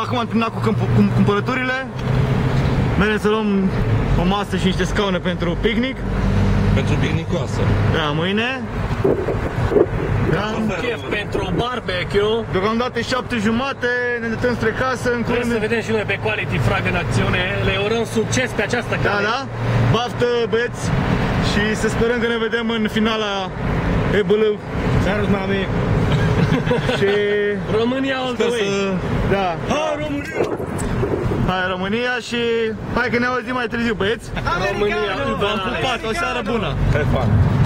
acum am terminat cu cumpărăturile. Mergem să luăm o masă și niște scaune pentru picnic. Pentru picnicoasă. Da, mâine. Da. Chef pentru barbecue. Deocamdată e 7:30, ne dăm spre casă. Trebuie să vedem și noi pe Quality Frag în acțiune. Le urăm succes pe această cale. Da, da. Baftă, băieți. Și să sperăm că ne vedem în finala EBL. Servus, mami. Și România all the way. Da. Hai România! Hai România și hai că ne auzim mai târziu, băieți. România, V-am pupat, o seară bună. Hai, fan.